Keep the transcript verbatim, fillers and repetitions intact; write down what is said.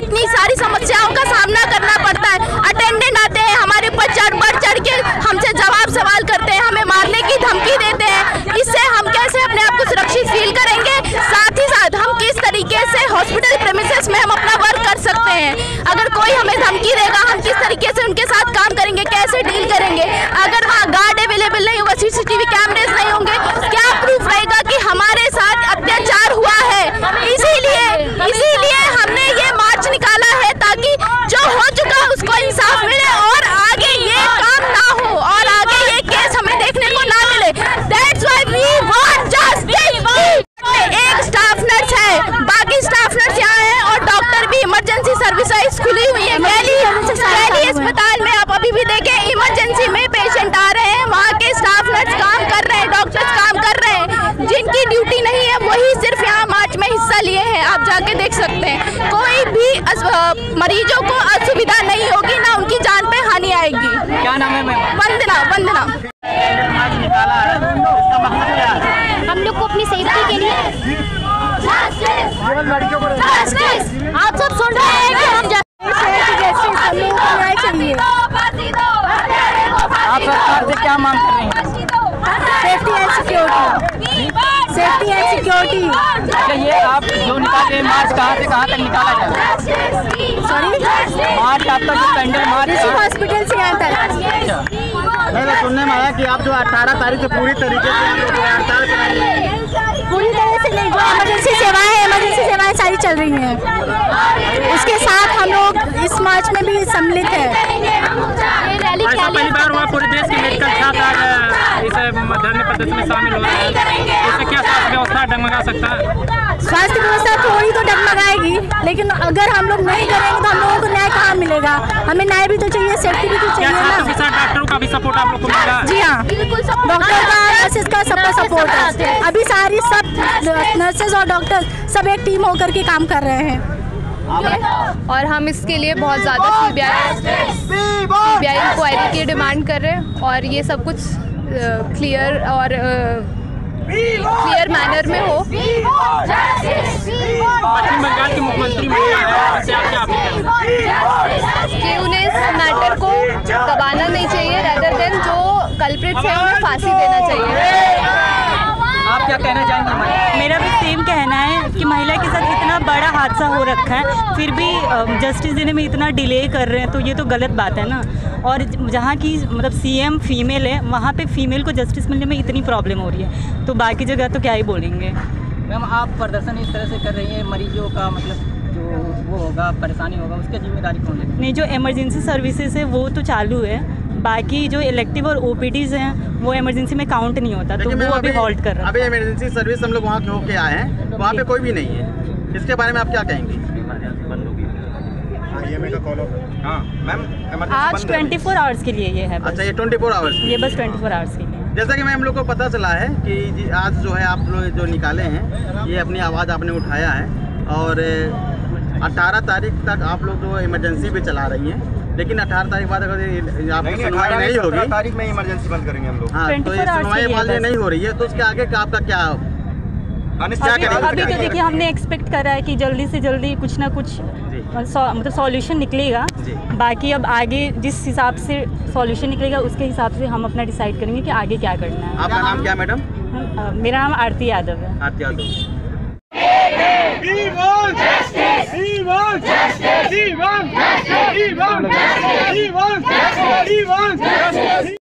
इतनी सारी समस्याओं का सामना करना पड़ता है। अटेंडेंट आते हैं हमारे ऊपर चढ़ बढ़ चढ़ के हमसे जवाब सवाल करते हैं, हमें मारने की धमकी देते हैं। इससे हम कैसे अपने आप को सुरक्षित फील करेंगे? साथ ही साथ हम किस तरीके से हॉस्पिटल प्रेमिसेस में हम अपना वर्क कर सकते हैं? अगर कोई हमें धमकी देगा, हम किस तरीके से उनके साथ काम करेंगे, कैसे डील करेंगे? अगर वहाँ गार्ड अवेलेबल नहीं होगा, सीसीटीवी कैमरेज नहीं होंगे, क्या प्रूफ रहेगा कि हमारे साथ अत्याचार हुआ है? इसीलिए इसीलिए हमने ये मार्च निकाला है ताकि जो हो चुका उसको इंसाफ मिले और आगे ये काम ना हो और आगे ये केस हमें देखने को ना मिले। That's why we want justice। एक स्टाफ नर्स है, बाकी स्टाफ नर्स यहाँ है और डॉक्टर भी, इमरजेंसी सर्विसेज खुली हुई है। दिल्ली अस्पताल में आप अभी भी देखें, इमरजेंसी में पेशेंट आ रहे हैं, वहाँ के स्टाफ नर्स काम कर रहे हैं, डॉक्टर्स काम कर रहे हैं। जिनकी ड्यूटी नहीं है वही सिर्फ यहाँ मार्च में हिस्सा लिए हैं, आप जाके देख सकते हैं। कोई भी मरीजों को असुविधा नहीं होगी, ना उनकी जान पे हानि आएगी। क्या नाम है मैम? वंदना वंदना हम लोग को अपनी सेफ्टी के लिए आप सब सुन रहे हैं कि हम चाहिए। आप सरकार से क्या मांग कर रहे हैं? Safety and security, safety and security. अच्छा, ये आप जो निकाले हैं मार्च कहाँ से कहाँ तक निकाला जाए? सॉरी, मार्च आपका जो पेंडल मार्च हॉस्पिटल से यहाँ तक। मैंने सुनने में आया कि आप जो अठारह तारीख से पूरी तरीके से हड़ताल कराएंगे। पूरी तरह से नहीं, जो इमरजेंसी सेवाएं हैं, इमरजेंसी सेवाएं सारी चल रही हैं। उसके साथ हम लोग इस मार्च में भी सम्मिलित है। ऐसा पहली बार हुआ पूरे देश के मेडिकल छात्र इस धरने प्रदर्शन में शामिल हो रहे हैं। इससे क्या स्वास्थ्य व्यवस्था डगमगा सकता है? स्वास्थ्य व्यवस्था थोड़ी तो डगमगाएगी, लेकिन अगर हम लोग नहीं करेंगे तो हम लोगों को न्याय कहाँ मिलेगा? हमें न्याय भी तो चाहिए, सेफ्टी भी तो चाहिए ना। डॉक्टरों का भी सपोर्ट आप लोग को मिलेगा? जी हाँ, डॉक्टर का, नर्सेज का सबका सपोर्ट है। अभी सारी सब नर्सेज और डॉक्टर सब एक टीम होकर के काम कर रहे हैं और हम इसके लिए बहुत ज़्यादा सीबीआई सीबीआई इंक्वायरी की डिमांड कर रहे हैं और ये सब कुछ क्लियर और क्लियर मैनर में हो। पश्चिम बंगाल की मुख्यमंत्री कि उन्हें इस मैटर को दबाना नहीं चाहिए, रेदर देन जो कल्प्रिट्स हैं उन्हें फांसी देना चाहिए। आप क्या कहना चाहेंगे? मेरा भी सेम कहना है कि महिला के साथ इतना बड़ा हादसा हो रखा है, फिर भी जस्टिस देने में इतना डिले कर रहे हैं, तो ये तो गलत बात है ना। और जहाँ की मतलब सीएम फीमेल है, वहाँ पे फीमेल को जस्टिस मिलने में इतनी प्रॉब्लम हो रही है, तो बाकी जगह तो क्या ही बोलेंगे। मैम, आप प्रदर्शन इस तरह से कर रही हैं, मरीजों का मतलब जो वो होगा, परेशानी होगा, उसकी जिम्मेदारी कौन लेगा? नहीं, जो इमरजेंसी सर्विसेज है वो तो चालू है, बाकी जो इलेक्टिव और ओपीडीज हैं वो इमरजेंसी में काउंट नहीं होता, तो वो अभी हॉल्ट कर रहा है। अभी इमरजेंसी सर्विस हम लोग वहाँ के होके आए हैं, वहाँ पे कोई भी नहीं है। इसके बारे में आप क्या कहेंगे? हाँ मैम, आज चौबीस आवर्स के लिए ये है। अच्छा, ये चौबीस आवर्स ये बस चौबीस आवर्स के लिए। जैसा कि मैम लोग को पता चला है कि आज जो है आप लोग जो निकाले हैं, ये अपनी आवाज़ आपने उठाया है और अठारह तारीख तक आप लोग जो इमरजेंसी भी चला रही हैं, लेकिन अठारह तारीख बाद अगर आपकी सुनवाई नहीं होगी, तारीख में इमरजेंसी बंद करेंगे हम लोग। हाँ, तो ये सुनवाई वाली नहीं हो रही है, तो उसके आगे का आपका क्या अभी, अभी तो देखिए हमने एक्सपेक्ट करा है कि जल्दी से जल्दी कुछ ना कुछ मतलब सॉल्यूशन निकलेगा। बाकी अब आगे जिस हिसाब से सॉल्यूशन निकलेगा उसके हिसाब से हम अपना डिसाइड करेंगे कि आगे क्या करना है। आपका नाम क्या मैडम? मेरा नाम आरती यादव है। Aarti Yadav. We want justice! We want justice! We want justice! We want justice! We want justice! We want justice!